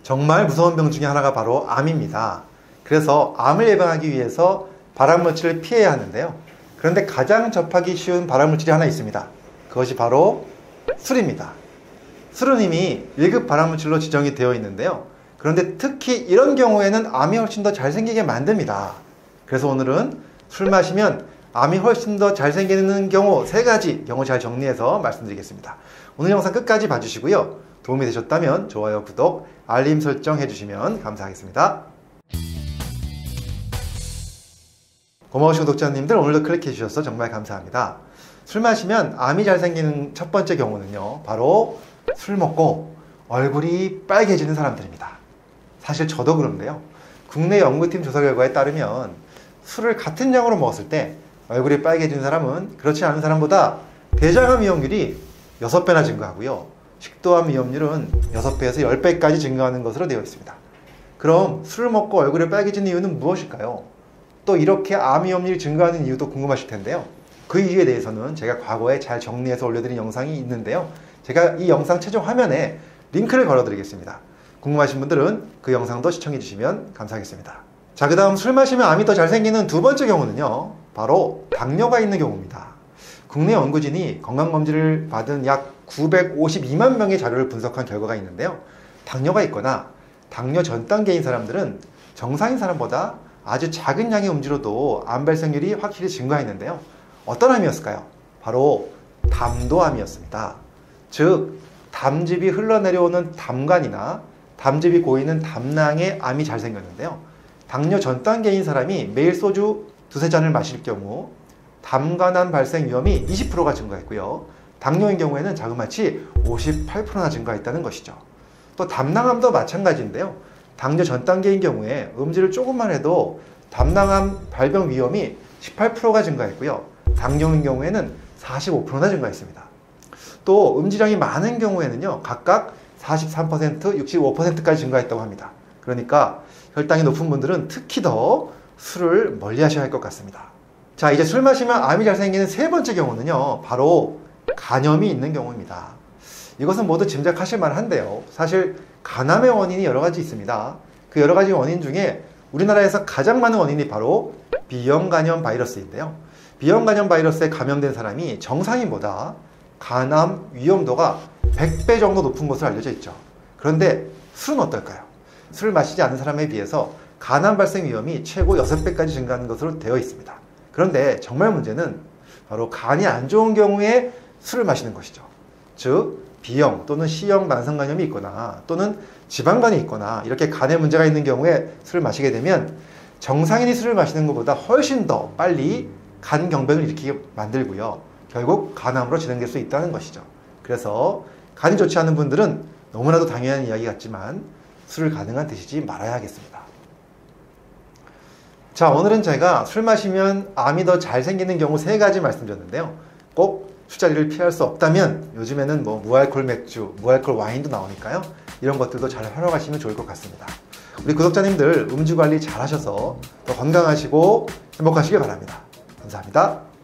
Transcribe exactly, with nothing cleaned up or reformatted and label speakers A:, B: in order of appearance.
A: 정말 무서운 병 중에 하나가 바로 암입니다. 그래서 암을 예방하기 위해서 발암물질을 피해야 하는데요. 그런데 가장 접하기 쉬운 발암물질이 하나 있습니다. 그것이 바로 술입니다. 술은 이미 일 급 발암물질로 지정이 되어 있는데요. 그런데 특히 이런 경우에는 암이 훨씬 더 잘 생기게 만듭니다. 그래서 오늘은 술 마시면 암이 훨씬 더 잘 생기는 경우 세 가지 경우 잘 정리해서 말씀드리겠습니다. 오늘 영상 끝까지 봐주시고요. 도움이 되셨다면 좋아요, 구독, 알림 설정 해주시면 감사하겠습니다. 고마우신 구독자님들, 오늘도 클릭해 주셔서 정말 감사합니다. 술 마시면 암이 잘 생기는 첫 번째 경우는요, 바로 술 먹고 얼굴이 빨개지는 사람들입니다. 사실 저도 그런데요, 국내 연구팀 조사 결과에 따르면 술을 같은 양으로 먹었을 때 얼굴이 빨개지는 사람은 그렇지 않은 사람보다 대장암 위험률이 여섯 배나 증가하고요, 식도암 위험률은 여섯 배에서 십 배까지 증가하는 것으로 되어 있습니다. 그럼 술을 먹고 얼굴이 빨개지는 이유는 무엇일까요? 또 이렇게 암 위험률이 증가하는 이유도 궁금하실 텐데요. 그 이유에 대해서는 제가 과거에 잘 정리해서 올려드린 영상이 있는데요. 제가 이 영상 최종 화면에 링크를 걸어 드리겠습니다. 궁금하신 분들은 그 영상도 시청해 주시면 감사하겠습니다. 자, 그 다음 술 마시면 암이 더 잘 생기는 두 번째 경우는요, 바로 당뇨가 있는 경우입니다. 국내 연구진이 건강검진을 받은 약 구백오십이만 명의 자료를 분석한 결과가 있는데요. 당뇨가 있거나 당뇨 전 단계인 사람들은 정상인 사람보다 아주 작은 양의 음주로도 암 발생률이 확실히 증가했는데요. 어떤 암이었을까요? 바로 담도암이었습니다. 즉, 담즙이 흘러내려오는 담관이나 담즙이 고이는 담낭에 암이 잘 생겼는데요. 당뇨 전 단계인 사람이 매일 소주 두세 잔을 마실 경우 담관암 발생 위험이 이십 퍼센트가 증가했고요. 당뇨인 경우에는 자그마치 오십팔 퍼센트나 증가했다는 것이죠. 또 담낭암도 마찬가지인데요. 당뇨 전 단계인 경우에 음주를 조금만 해도 담낭암 발병 위험이 십팔 퍼센트가 증가했고요. 당뇨인 경우에는 사십오 퍼센트나 증가했습니다. 또 음주량이 많은 경우에는요, 각각 사십삼 퍼센트, 육십오 퍼센트까지 증가했다고 합니다. 그러니까 혈당이 높은 분들은 특히 더 술을 멀리 하셔야 할 것 같습니다. 자, 이제 술 마시면 암이 잘 생기는 세 번째 경우는요, 바로 간염이 있는 경우입니다. 이것은 모두 짐작하실 만한데요. 사실 간암의 원인이 여러 가지 있습니다. 그 여러 가지 원인 중에 우리나라에서 가장 많은 원인이 바로 B형 간염 바이러스인데요. B형 간염 바이러스에 감염된 사람이 정상인보다 간암 위험도가 백 배 정도 높은 것으로 알려져 있죠. 그런데 술은 어떨까요? 술을 마시지 않는 사람에 비해서 간암 발생 위험이 최고 여섯 배까지 증가하는 것으로 되어 있습니다. 그런데 정말 문제는 바로 간이 안 좋은 경우에 술을 마시는 것이죠. 즉, B형 또는 C형 만성간염이 있거나 또는 지방간이 있거나 이렇게 간에 문제가 있는 경우에 술을 마시게 되면 정상인이 술을 마시는 것보다 훨씬 더 빨리 간 경변을 일으키게 만들고요, 결국 간암으로 진행될 수 있다는 것이죠. 그래서 간이 좋지 않은 분들은 너무나도 당연한 이야기 같지만 술을 가능한 드시지 말아야 하겠습니다. 자, 오늘은 제가 술 마시면 암이 더 잘 생기는 경우 세 가지 말씀드렸는데요. 꼭 술자리를 피할 수 없다면 요즘에는 뭐 무알콜 맥주, 무알콜 와인도 나오니까요, 이런 것들도 잘 활용하시면 좋을 것 같습니다. 우리 구독자님들 음주 관리 잘 하셔서 더 건강하시고 행복하시길 바랍니다. 감사합니다.